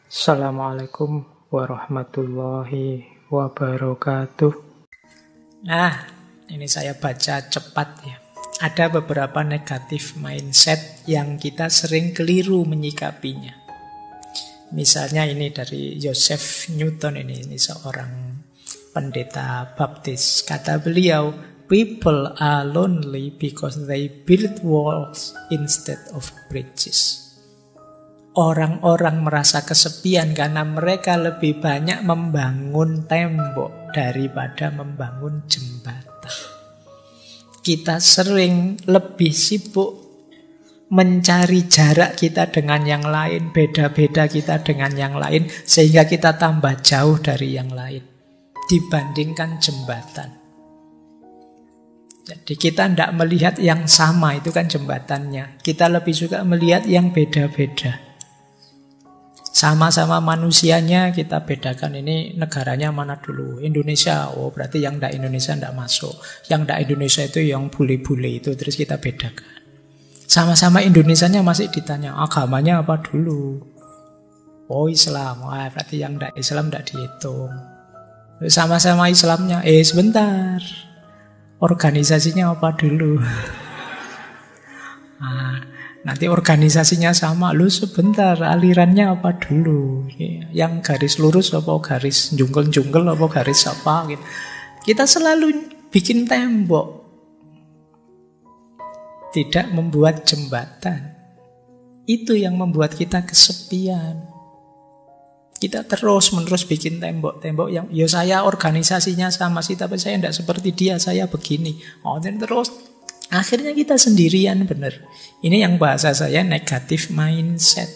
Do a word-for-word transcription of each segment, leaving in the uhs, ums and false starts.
Assalamualaikum warahmatullahi wabarakatuh. Nah, ini saya baca cepat ya. Ada beberapa negatif mindset yang kita sering keliru menyikapinya. Misalnya ini dari Joseph Newton, ini, ini seorang pendeta baptis. Kata beliau, people are lonely because they build walls instead of bridges. Orang-orang merasa kesepian karena mereka lebih banyak membangun tembok daripada membangun jembatan. Kita sering lebih sibuk mencari jarak kita dengan yang lain, beda-beda kita dengan yang lain, sehingga kita tambah jauh dari yang lain dibandingkan jembatan. Jadi kita tidak melihat yang sama, itu kan jembatannya. Kita lebih suka melihat yang beda-beda. Sama-sama manusianya kita bedakan, ini negaranya mana dulu. Indonesia, oh berarti yang tidak Indonesia tidak masuk. Yang tidak Indonesia itu yang bule-bule itu, terus kita bedakan. Sama-sama Indonesianya masih ditanya, agamanya apa dulu? Oh Islam, wah berarti yang tidak Islam tidak dihitung. Sama-sama Islamnya, eh sebentar, organisasinya apa dulu? Nah, nanti organisasinya sama, lu sebentar, alirannya apa dulu? Yang garis lurus apa garis jungkel-jungkel apa garis apa? Gitu. Kita selalu bikin tembok, tidak membuat jembatan. Itu yang membuat kita kesepian. Kita terus-menerus bikin tembok-tembok yang, ya saya organisasinya sama sih, tapi saya tidak seperti dia, saya begini. Oh, dan terus akhirnya kita sendirian, benar. Ini yang bahasa saya negatif mindset.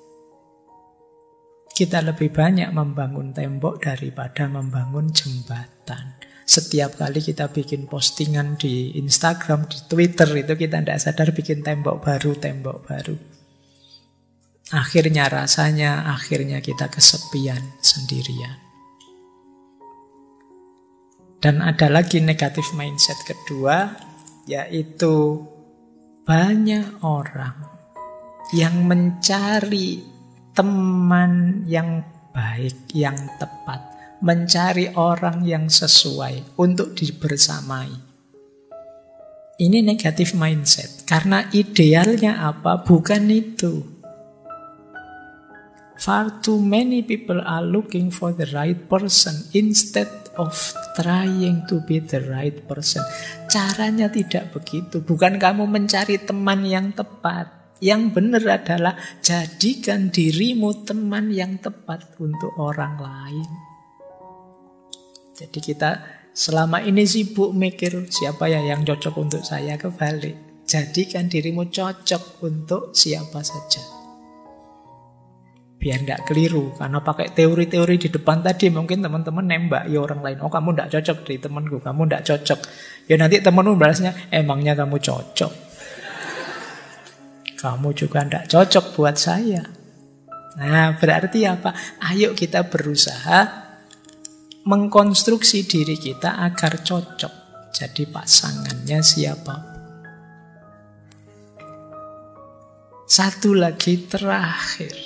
Kita lebih banyak membangun tembok daripada membangun jembatan. Setiap kali kita bikin postingan di Instagram, di Twitter, itu kita tidak sadar bikin tembok baru, tembok baru. Akhirnya rasanya, akhirnya kita kesepian sendirian. Dan ada lagi negatif mindset kedua, yaitu banyak orang yang mencari teman yang baik, yang tepat, mencari orang yang sesuai untuk dibersamai. Ini negatif mindset, karena idealnya apa? Bukan itu. Far too many people are looking for the right person instead of trying to be the right person. Caranya tidak begitu. Bukan kamu mencari teman yang tepat. Yang benar adalah jadikan dirimu teman yang tepat untuk orang lain. Jadi kita selama ini sibuk mikir siapa ya yang cocok untuk saya, kebalik. Jadikan dirimu cocok untuk siapa saja. Biar tidak keliru, karena pakai teori-teori di depan tadi mungkin teman-teman nembak ya orang lain. Oh kamu tidak cocok dari temanku, kamu tidak cocok. Ya nanti temanmu balasnya, emangnya kamu cocok? Kamu juga tidak cocok buat saya. Nah berarti apa? Ayo kita berusaha mengkonstruksi diri kita agar cocok jadi pasangannya siapapun. Satu lagi terakhir.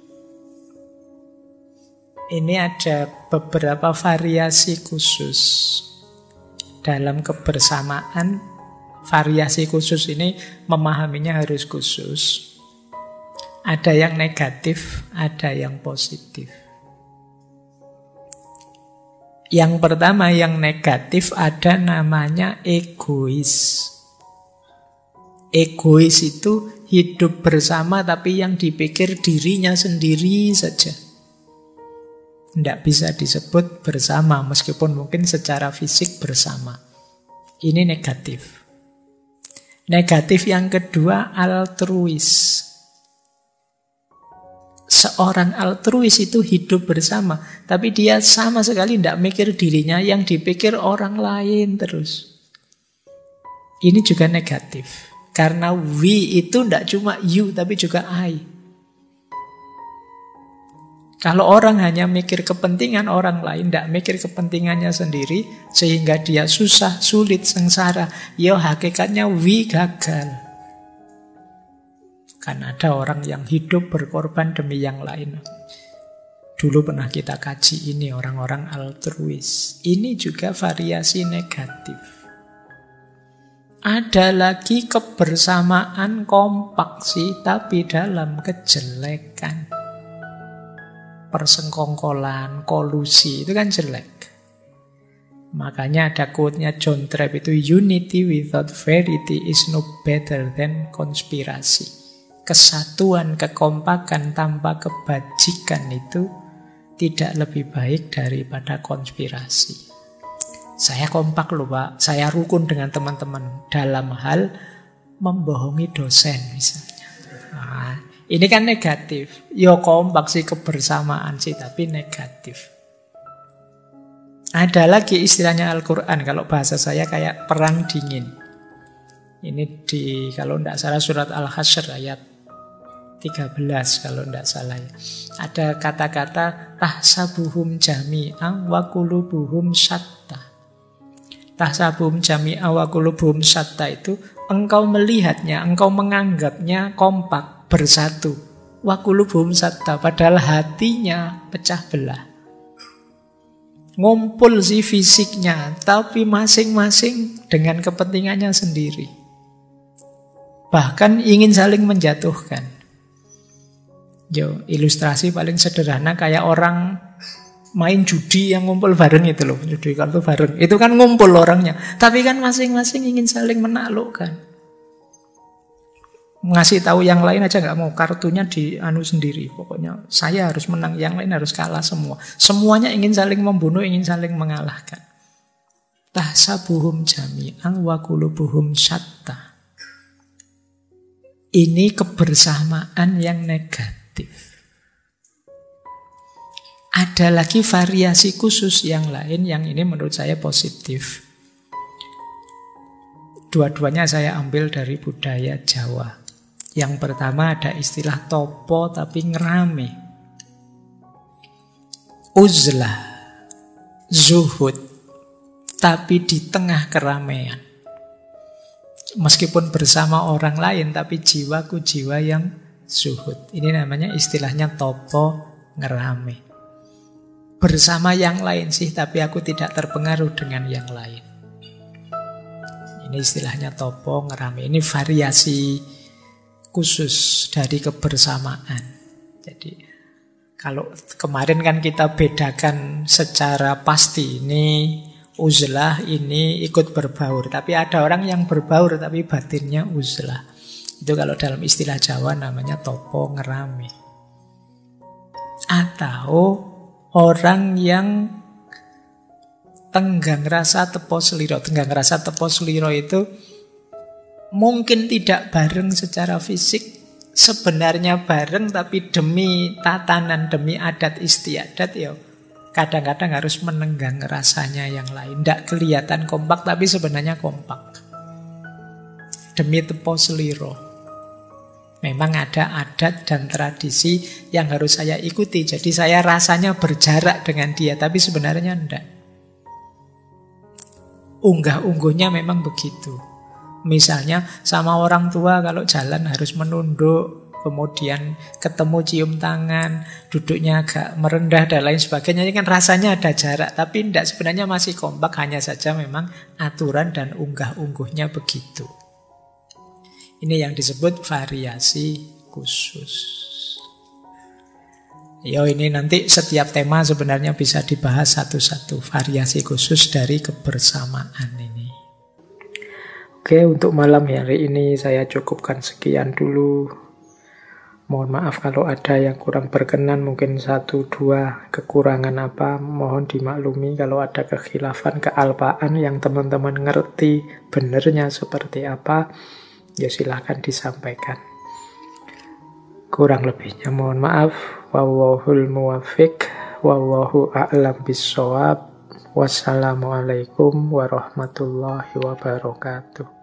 Ini ada beberapa variasi khusus dalam kebersamaan. Variasi khusus ini memahaminya harus khusus. Ada yang negatif, ada yang positif. Yang pertama yang negatif ada namanya egois. Egois itu hidup bersama tapi yang dipikir dirinya sendiri saja. Tidak bisa disebut bersama, meskipun mungkin secara fisik bersama. Ini negatif. Negatif yang kedua, altruis. Seorang altruis itu hidup bersama, tapi dia sama sekali tidak mikir dirinya, yang dipikir orang lain terus. Ini juga negatif. Karena we itu tidak cuma you, tapi juga I. Kalau orang hanya mikir kepentingan orang lain, tidak mikir kepentingannya sendiri, sehingga dia susah, sulit, sengsara, ya hakikatnya we gagal. Kan ada orang yang hidup berkorban demi yang lain. Dulu pernah kita kaji ini, orang-orang altruis. Ini juga variasi negatif. Ada lagi kebersamaan kompak sih, tapi dalam kejelekan. Persengkongkolan, kolusi, itu kan jelek. Makanya ada quote-nya John Trapp itu, unity without verity is no better than konspirasi. Kesatuan, kekompakan tanpa kebajikan itu tidak lebih baik daripada konspirasi. Saya kompak loh Pak, saya rukun dengan teman-teman dalam hal membohongi dosen misalnya. Nah, ini kan negatif. Yo kompak sih, kebersamaan sih, tapi negatif. Ada lagi istilahnya Al-Quran, kalau bahasa saya kayak perang dingin. Ini di, kalau tidak salah surat Al-Hasyr ayat tiga belas kalau tidak salah ya. Ada kata-kata tahsabuhum jami'an wa qulubuhum syatta. Tahsabuhum jami'an wa qulubuhum syatta itu engkau melihatnya, engkau menganggapnya kompak, bersatu. Wa qulubuhum syatta, padahal hatinya pecah belah. Ngumpul sih fisiknya, tapi masing-masing dengan kepentingannya sendiri. Bahkan ingin saling menjatuhkan. Yo, ilustrasi paling sederhana kayak orang main judi yang ngumpul bareng itu loh, judi kartu bareng. Itu kan ngumpul orangnya, tapi kan masing-masing ingin saling menaklukkan. Ngasih tahu yang lain aja nggak mau, kartunya di anu sendiri. Pokoknya saya harus menang, yang lain harus kalah semua. Semuanya ingin saling membunuh, ingin saling mengalahkan. Tahsabuhum jami'an wa qulubuhum syatta. Ini kebersamaan yang negatif. Ada lagi variasi khusus yang lain yang ini menurut saya positif. Dua-duanya saya ambil dari budaya Jawa. Yang pertama ada istilah topo tapi ngerame. Uzlah, zuhud, tapi di tengah keramaian. Meskipun bersama orang lain, tapi jiwaku jiwa yang zuhud. Ini namanya istilahnya topo ngerame. Bersama yang lain sih, tapi aku tidak terpengaruh dengan yang lain. Ini istilahnya topo ngerame. Ini variasi khusus dari kebersamaan. Jadi kalau kemarin kan kita bedakan secara pasti, ini uzlah, ini ikut berbaur. Tapi ada orang yang berbaur tapi batinnya uzlah. Itu kalau dalam istilah Jawa namanya topo ngerame. Atau orang yang tenggang rasa tepo seliro. Tenggang rasa tepo seliro itu mungkin tidak bareng secara fisik, sebenarnya bareng, tapi demi tatanan, demi adat istiadat ya kadang-kadang harus menenggang rasanya yang lain. Tidak kelihatan kompak tapi sebenarnya kompak. Demi tepo seliro. Memang ada adat dan tradisi yang harus saya ikuti. Jadi saya rasanya berjarak dengan dia, tapi sebenarnya enggak. Unggah-ungguhnya memang begitu. Misalnya sama orang tua kalau jalan harus menunduk, kemudian ketemu cium tangan, duduknya agak merendah dan lain sebagainya. Ini kan rasanya ada jarak, tapi enggak, sebenarnya masih kompak. Hanya saja memang aturan dan unggah-ungguhnya begitu. Ini yang disebut variasi khusus. Yo, ini nanti setiap tema sebenarnya bisa dibahas satu-satu. Variasi khusus dari kebersamaan ini. Oke, untuk malam hari ini saya cukupkan sekian dulu. Mohon maaf kalau ada yang kurang berkenan, mungkin satu dua kekurangan apa, mohon dimaklumi. Kalau ada kekhilafan, kealpaan yang teman-teman ngerti benernya seperti apa, ya silahkan disampaikan. Kurang lebihnya mohon maaf. Wallahul muwaffiq, wallahu a'lam bissawab. Wassalamualaikum warahmatullahi wabarakatuh.